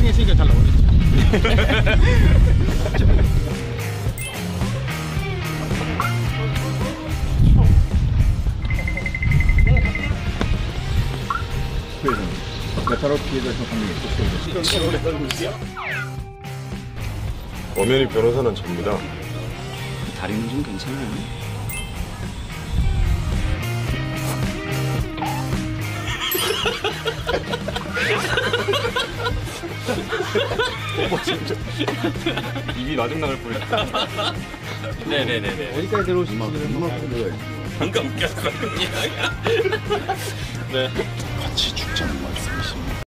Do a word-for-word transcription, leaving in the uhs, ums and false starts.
가만히 있으니까 잘 나오겠지. 엄연히 변호사는 접니다. 다리는 좀 괜찮아요? 어머 진짜 입이 마중 나갈 뻔했다. 네네네네. 어디까지 들어오시는지 방금 웃겼어. 네. 같이 죽자는 거야.